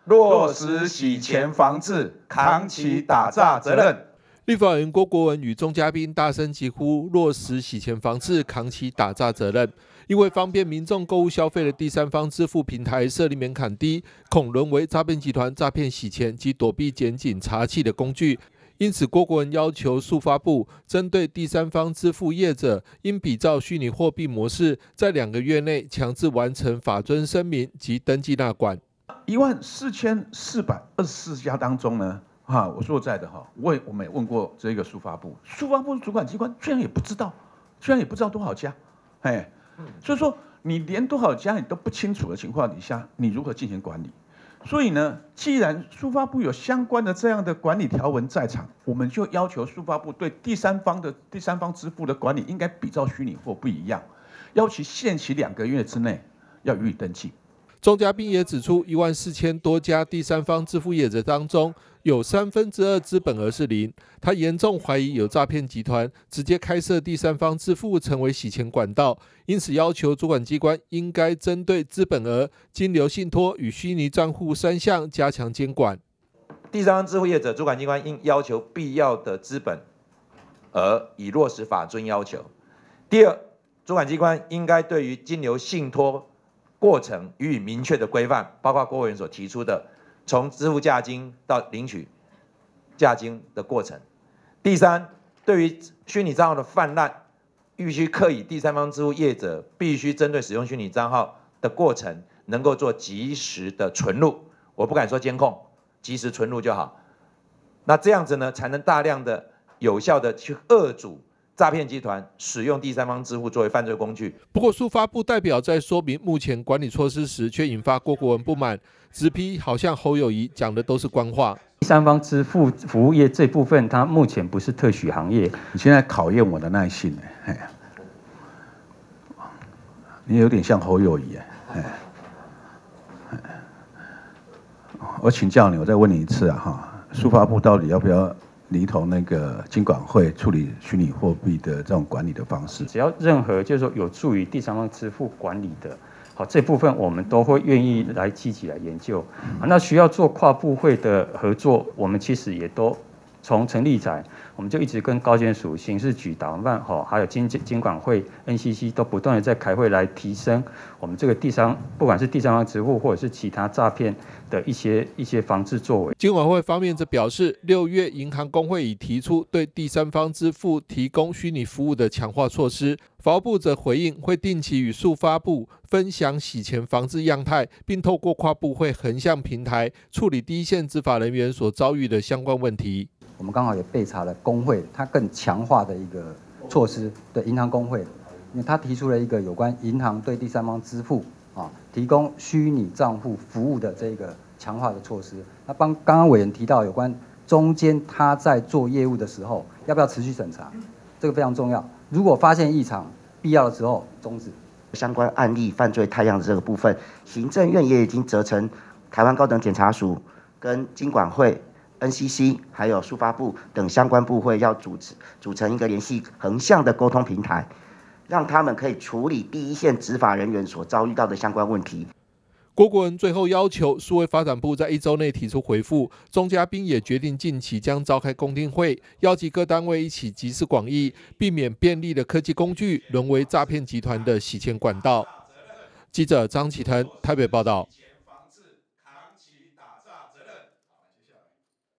落实洗钱防治，扛起打诈责任。 立法委员郭国文与钟嘉宾大声疾呼落实洗钱防治，扛起打诈责任。因为方便民众购物消费的第三方支付平台设立门槛低，恐沦为诈骗集团诈骗洗钱及躲避检警查缉的工具。因此，郭国文要求速发部针对第三方支付业者，应比照虚拟货币模式，在2个月内强制完成法遵声明及登记纳管。 14424家当中呢，我说实在的我们也问过这个速发部主管机关居然也不知道多少家，所以说你连多少家你都不清楚的情况底下，你如何进行管理？所以呢，既然速发部有相关的这样的管理条文在场，我们就要求速发部对第三方支付的管理应该比照虚拟货币一样，要其限期2个月之内要予以登记。 钟嘉宾也指出，14000多家第三方支付业者当中，有2/3资本额是0。他严重怀疑有诈骗集团直接开设第三方支付成为洗钱管道，因此要求主管机关应该针对资本额、金流信托与虚拟账户3项加强监管。 第三方支付业者主管机关应要求必要的资本额，以落实法遵要求。第二，主管机关应该对于金流信托过程予以明确的规范，包括郭委员所提出的从支付价金到领取价金的过程。第三，对于虚拟账号的泛滥，必须课以第三方支付业者必须针对使用虚拟账号的过程，能够做及时的存入，我不敢说监控，及时存入就好。那这样子呢，才能大量的有效的去遏阻诈骗集团使用第三方支付作为犯罪工具。 不过，速发部代表在说明目前管理措施时，却引发郭国文不满，直批好像侯友宜讲的都是官话。 第三方支付服务业这部分，它目前不是特许行业。 你现在考验我的耐性，你有点像侯友宜，我请教你，我再问你一次速发部到底要不要里头那个金管会处理虚拟货币的这种管理的方式？ 只要任何就是说有助于第三方支付管理的，这部分我们都会愿意来积极来研究。那需要做跨部会的合作，我们其实也都从成立以来，我们就一直跟高检署、刑事局、档案办还有金管会、NCC 都不断的在开会来提升我们这个不管是第三方支付或者是其他诈骗的一些防治作为。 金管会方面则表示，6月银行公会已提出对第三方支付提供虚拟服务的强化措施。法务部则回应，会定期与速发部分享洗钱防治样态，并透过跨部会横向平台处理第一线执法人员所遭遇的相关问题。 我们刚好也备查了公会它更强化的一个措施，对银行公会，因为他提出了一个有关银行对第三方支付提供虚拟账户服务的这个强化的措施。那刚刚委员提到有关中间他在做业务的时候要不要持续审查，这个非常重要。如果发现异常，必要的时候终止。 相关案例犯罪态样的这个部分，行政院也已经责成台湾高等检察署跟金管会、NCC 还有速发部等相关部会要组成一个联系横向的沟通平台，让他们可以处理第一线执法人员所遭遇到的相关问题。 郭国文最后要求数位发展部在1周内提出回复。钟嘉宾也决定近期将召开公听会，邀集各单位一起集思广益，避免便利的科技工具沦为诈骗集团的洗钱管道。记者张启腾台北报道。